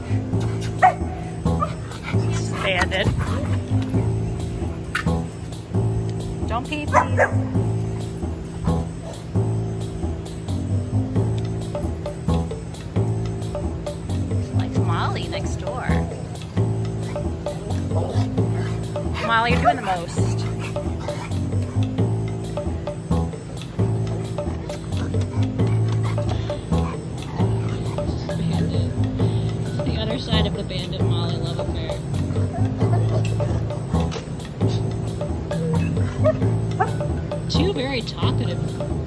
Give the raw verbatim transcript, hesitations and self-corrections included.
Bandit. Don't pee, please. Like Molly next door. Molly, you're doing the most. Bandit. It's the other side of the Bandit Molly love affair. Two very talkative